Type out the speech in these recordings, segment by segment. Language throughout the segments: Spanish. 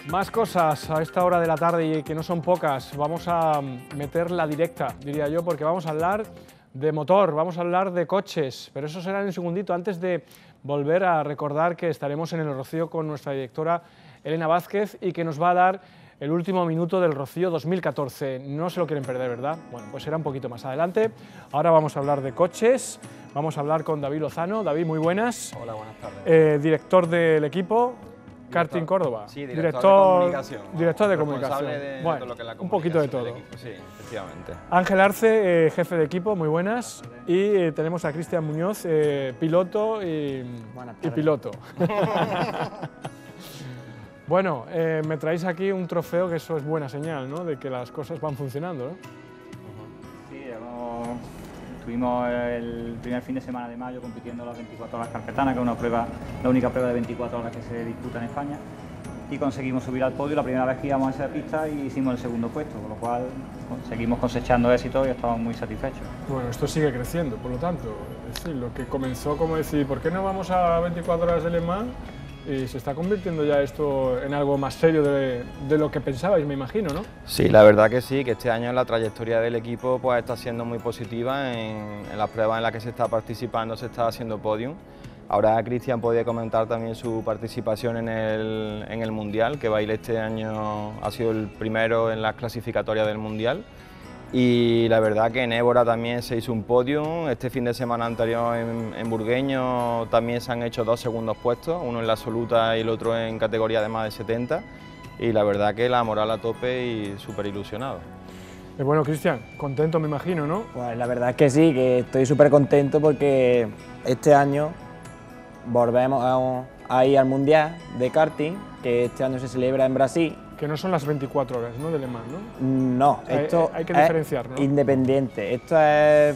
Más cosas a esta hora de la tarde y que no son pocas. Vamos a meter la directa, diría yo, porque vamos a hablar de motor, vamos a hablar de coches, pero eso será en un segundito, antes de volver a recordar que estaremos en el Rocío con nuestra directora Elena Vázquez y que nos va a dar el último minuto del Rocío 2014. No se lo quieren perder, ¿verdad? Bueno, pues será un poquito más adelante. Ahora vamos a hablar de coches, vamos a hablar con David Lozano. David, muy buenas. Hola, buenas tardes. Director del equipo Karting Córdoba. Sí, director de comunicación. Director de comunicación. De todo lo que es la un poquito de todo. Sí, efectivamente. Ángel Arce, jefe de equipo, muy buenas. Y tenemos a Cristian Muñoz, piloto y piloto. Bueno, me traéis aquí un trofeo, que eso es buena señal, ¿no? De que las cosas van funcionando, ¿no? Sí, estuvimos el primer fin de semana de mayo compitiendo las 24 horas carpetanas, que es una prueba, la única prueba de 24 horas que se disputa en España, y conseguimos subir al podio la primera vez que íbamos a esa pista y hicimos el segundo puesto, con lo cual seguimos cosechando éxitos y estamos muy satisfechos. Bueno, esto sigue creciendo, por lo tanto, es decir, lo que comenzó como decir, ¿por qué no vamos a 24 horas de Le Mans? Y se está convirtiendo ya esto en algo más serio de lo que pensabais, me imagino, ¿no? Sí, la verdad que sí, que este año la trayectoria del equipo pues está siendo muy positiva. En las pruebas en las que se está participando se está haciendo podium. Ahora Cristian podía comentar también su participación en el Mundial, que Baile este año ha sido el primero en las clasificatorias del Mundial. Y la verdad que en Évora también se hizo un podium. Este fin de semana anterior en Burgueño también se han hecho 2 segundos puestos, uno en la absoluta y el otro en categoría de más de 70. Y la verdad que la moral a tope y súper ilusionado. Bueno, Cristian, contento me imagino, ¿no? Pues la verdad es que sí, que estoy súper contento porque este año volvemos a ir al Mundial de karting, que este año se celebra en Brasil. Que no son las 24 horas, ¿no?, de Le Mans, ¿no? No, esto hay que diferenciar, ¿no? Independiente. Esto es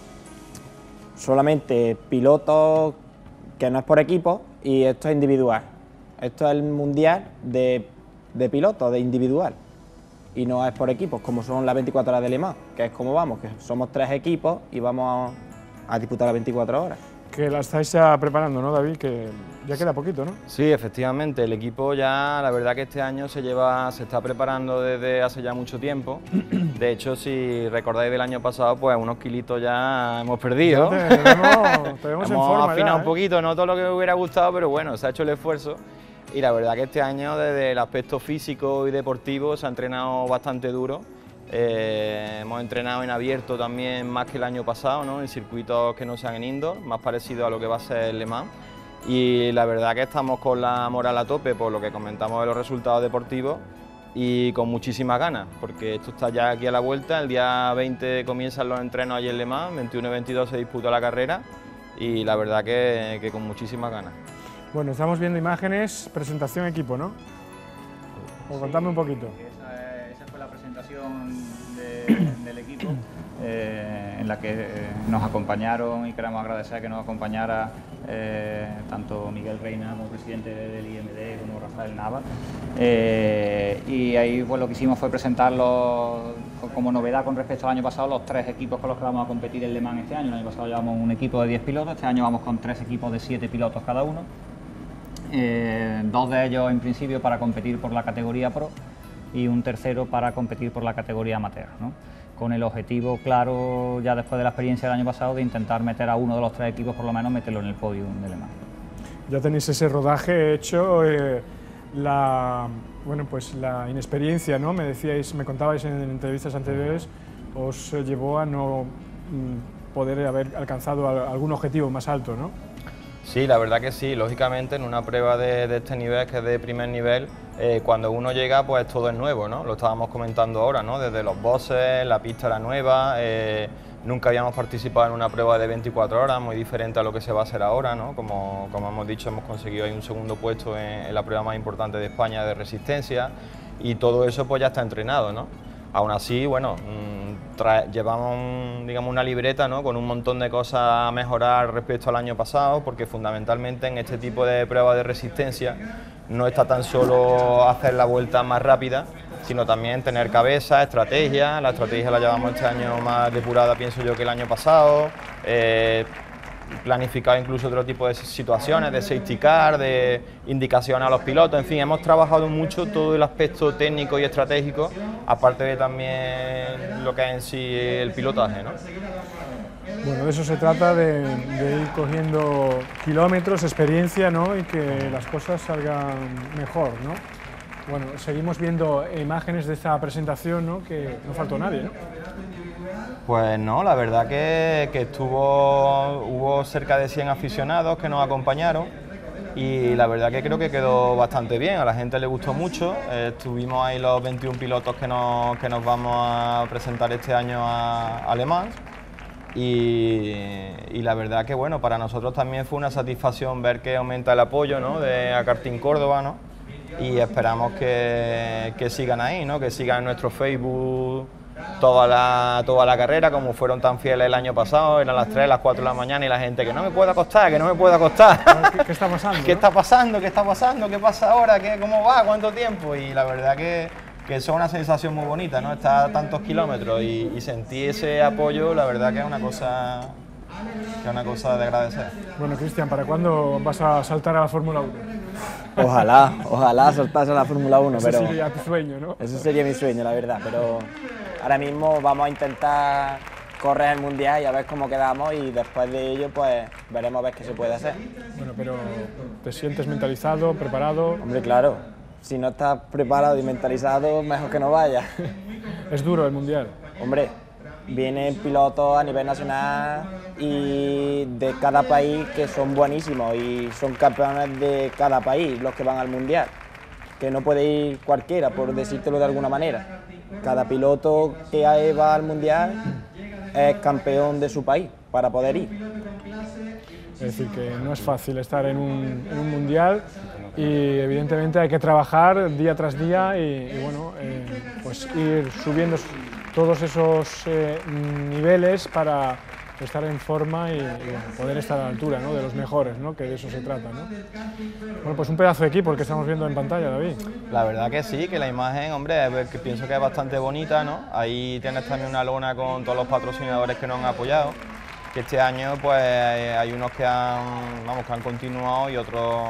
solamente pilotos, que no es por equipo, y esto es individual. Esto es el Mundial de pilotos, de individual. Y no es por equipos, como son las 24 horas de Le Mans, que es como vamos, que somos 3 equipos y vamos a disputar las 24 horas. Que la estáis ya preparando, ¿no, David? Que ya queda poquito, ¿no? Sí, efectivamente, el equipo ya, la verdad que este año se está preparando desde hace ya mucho tiempo. De hecho, si recordáis del año pasado, pues unos kilitos ya hemos perdido. Tenemos en forma afinado ya, un poquito, no todo lo que me hubiera gustado, pero bueno, se ha hecho el esfuerzo. Y la verdad que este año, desde el aspecto físico y deportivo, se ha entrenado bastante duro. Hemos entrenado en abierto también más que el año pasado, ¿no? En circuitos que no sean en indoor, más parecido a lo que va a ser el Le Mans. Y la verdad que estamos con la moral a tope por lo que comentamos de los resultados deportivos y con muchísimas ganas, porque esto está ya aquí a la vuelta. El día 20 comienzan los entrenos allí en Le Mans, 21 y 22 se disputa la carrera y la verdad que con muchísimas ganas. Bueno, estamos viendo imágenes, presentación equipo, ¿no? O contadme un poquito. Esa fue la presentación del equipo, en la que nos acompañaron y queremos agradecer que nos acompañara tanto Miguel Reina como presidente del IMD como Rafael Nava. Y ahí pues, lo que hicimos fue presentarlos como novedad con respecto al año pasado, los 3 equipos con los que vamos a competir en Le Mans este año. El año pasado llevamos un equipo de 10 pilotos, este año vamos con 3 equipos de 7 pilotos cada uno. 2 de ellos en principio para competir por la categoría Pro y un tercero para competir por la categoría Amateur, ¿no? Con el objetivo claro, ya después de la experiencia del año pasado, de intentar meter a uno de los 3 equipos, por lo menos meterlo en el podio de Le Mans. Ya tenéis ese rodaje hecho, la inexperiencia, ¿no? Me contabais en entrevistas anteriores, os llevó a no poder haber alcanzado algún objetivo más alto, ¿no? Sí, la verdad que sí, lógicamente en una prueba de este nivel, que es de primer nivel, cuando uno llega pues todo es nuevo, ¿no? Lo estábamos comentando ahora, ¿no? Desde los boxes, la pista era nueva, nunca habíamos participado en una prueba de 24 horas, muy diferente a lo que se va a hacer ahora, ¿no? Como hemos dicho, hemos conseguido ahí un segundo puesto en la prueba más importante de España de resistencia y todo eso pues ya está entrenado, ¿no? Aún así, bueno, llevamos digamos una libreta, ¿no? Con un montón de cosas a mejorar respecto al año pasado, porque fundamentalmente en este tipo de pruebas de resistencia no está tan solo hacer la vuelta más rápida, sino también tener cabeza, estrategia. La estrategia la llevamos este año más depurada, pienso yo, que el año pasado. planificado incluso otro tipo de situaciones, de safety car, de indicaciones a los pilotos, en fin, hemos trabajado mucho todo el aspecto técnico y estratégico, aparte de también lo que es en sí el pilotaje, ¿no? Bueno, de eso se trata, de ir cogiendo kilómetros, experiencia, ¿no? Y que las cosas salgan mejor, ¿no? Bueno, seguimos viendo imágenes de esta presentación, ¿no? Que no faltó nadie, ¿no? Pues no, la verdad que hubo cerca de 100 aficionados que nos acompañaron y la verdad que creo que quedó bastante bien, a la gente le gustó mucho, estuvimos ahí los 21 pilotos que nos vamos a presentar este año a Le Mans y la verdad que bueno, para nosotros también fue una satisfacción ver que aumenta el apoyo, ¿no? A Karting Córdoba, ¿no? Y esperamos que sigan ahí, ¿no? Que sigan en nuestro Facebook toda la carrera, como fueron tan fieles el año pasado, eran las 3, las 4 de la mañana y la gente que no me puede acostar, que no me puede acostar. ¿Qué está pasando? ¿Qué está pasando? ¿Qué está pasando? ¿Qué pasa ahora? ¿Cómo va? ¿Cuánto tiempo? Y la verdad que eso es una sensación muy bonita, ¿no? Estar a tantos kilómetros y sentir ese apoyo, la verdad que es una cosa de agradecer. Bueno, Cristian, ¿para cuándo vas a saltar a la Fórmula 1? Ojalá saltase a la Fórmula 1, Ese pero sería tu sueño, ¿no? ese sería mi sueño, la verdad, pero ahora mismo vamos a intentar correr el Mundial y a ver cómo quedamos y después de ello pues veremos a ver qué se puede hacer. Bueno, pero ¿te sientes mentalizado, preparado? Hombre, claro, si no estás preparado y mentalizado, mejor que no vayas. ¿Es duro el Mundial? Hombre, vienen pilotos a nivel nacional y de cada país que son buenísimos y son campeones de cada país los que van al Mundial, que no puede ir cualquiera, por decírtelo de alguna manera. Cada piloto que va al Mundial es campeón de su país para poder ir. Es decir, que no es fácil estar en un Mundial y evidentemente hay que trabajar día tras día y bueno, pues ir subiendo todos esos niveles para estar en forma y bueno, poder estar a la altura, ¿no? De los mejores, ¿no? Que de eso se trata, ¿no? Bueno, pues un pedazo de equipo el que estamos viendo en pantalla, David. La verdad que sí, que la imagen, hombre, que pienso que es bastante bonita, ¿no? Ahí tienes también una lona con todos los patrocinadores que nos han apoyado, que este año pues hay unos que han continuado y otros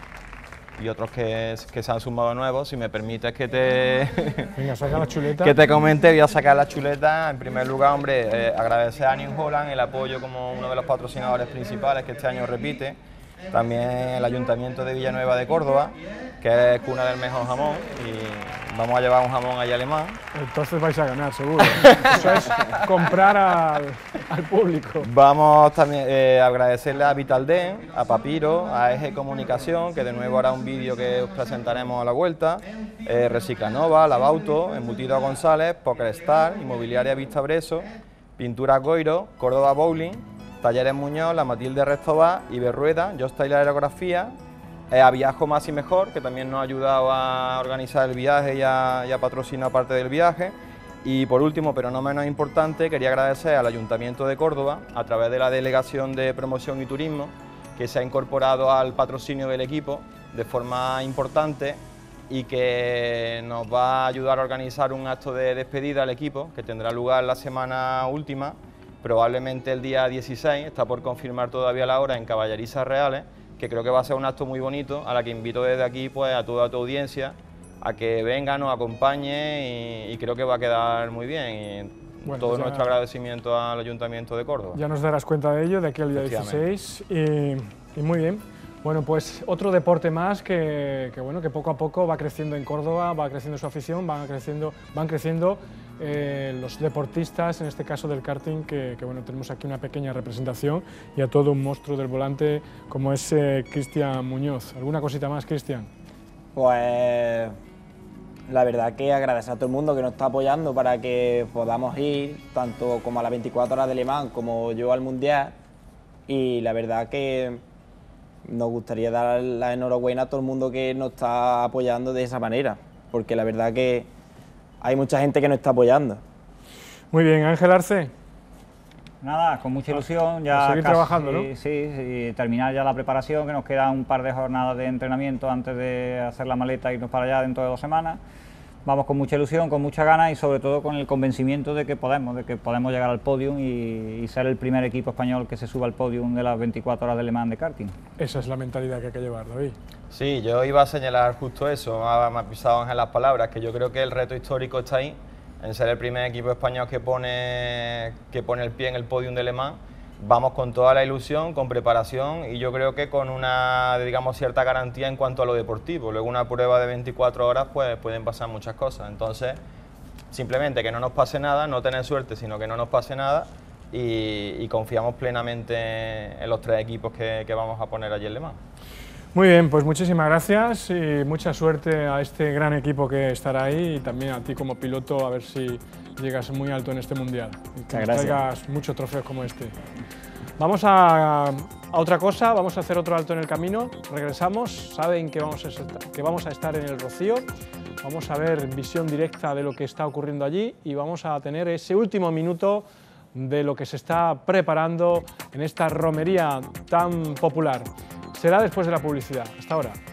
que se han sumado nuevos. Si me permites que Venga, saca la chuleta. Que te comente, voy a sacar la chuleta. En primer lugar, hombre, agradecer a New Holland el apoyo como uno de los patrocinadores principales que este año repite. También el Ayuntamiento de Villanueva de Córdoba, que es cuna del mejor jamón, y vamos a llevar un jamón allá alemán. Entonces vais a ganar, seguro. Eso es comprar al público. Vamos también a agradecerle a Vitalden, a Papiro, a Eje Comunicación, que de nuevo hará un vídeo que os presentaremos a la vuelta, Reciclanova, Lavauto, Embutido a González, PokerStar, Inmobiliaria Vista Breso, Pintura Goiro, Córdoba Bowling, Talleres Muñoz, La Matilde Restobar, Iberrueda, Jostyle Aerografía, a Viajo Más y Mejor, que también nos ha ayudado a organizar el viaje y a patrocinar parte del viaje. Y por último, pero no menos importante, quería agradecer al Ayuntamiento de Córdoba, a través de la Delegación de Promoción y Turismo, que se ha incorporado al patrocinio del equipo de forma importante y que nos va a ayudar a organizar un acto de despedida al equipo, que tendrá lugar la semana última, probablemente el día 16, está por confirmar todavía la hora, en Caballerizas Reales, que creo que va a ser un acto muy bonito, a la que invito desde aquí pues a toda tu audiencia a que venga, nos acompañe y creo que va a quedar muy bien. Y bueno, todo nuestro agradecimiento al Ayuntamiento de Córdoba. Ya nos darás cuenta de ello de aquí al día 16 y muy bien. Bueno, pues otro deporte más que poco a poco va creciendo en Córdoba, va creciendo su afición, van creciendo los deportistas, en este caso del karting, que bueno, tenemos aquí una pequeña representación y a todo un monstruo del volante como es Cristian Muñoz. ¿Alguna cosita más, Cristian? Pues la verdad que agradecer a todo el mundo que nos está apoyando para que podamos ir tanto como a las 24 horas de Le Mans como yo al Mundial, y la verdad que nos gustaría dar la enhorabuena a todo el mundo que nos está apoyando de esa manera, porque la verdad que hay mucha gente que nos está apoyando. Muy bien, Ángel Arce. Nada, con mucha ilusión, ya seguir trabajando, ¿no? Sí, terminar ya la preparación, que nos queda un par de jornadas de entrenamiento antes de hacer la maleta e irnos para allá dentro de 2 semanas. vamos con mucha ilusión, con mucha ganas y sobre todo con el convencimiento de que podemos llegar al podium y ser el primer equipo español que se suba al podium de las 24 horas de Le Mans de karting. Esa es la mentalidad que hay que llevar, David. Sí, yo iba a señalar justo eso, me ha pisado Ángel las palabras, que yo creo que el reto histórico está ahí, en ser el primer equipo español que pone el pie en el podium de Le Mans. Vamos con toda la ilusión, con preparación y yo creo que con una, digamos, cierta garantía en cuanto a lo deportivo. Luego una prueba de 24 horas pues pueden pasar muchas cosas, entonces simplemente que no nos pase nada, no tener suerte, sino que no nos pase nada y confiamos plenamente en los 3 equipos que vamos a poner allí en Le Mans. Muy bien, pues muchísimas gracias y mucha suerte a este gran equipo que estará ahí y también a ti como piloto, a ver si llegas muy alto en este mundial y que nos traigas muchos trofeos como este. Vamos a otra cosa, vamos a hacer otro alto en el camino, regresamos, saben que vamos a estar en el Rocío, vamos a ver visión directa de lo que está ocurriendo allí y vamos a tener ese último minuto de lo que se está preparando en esta romería tan popular. Será después de la publicidad. Hasta ahora.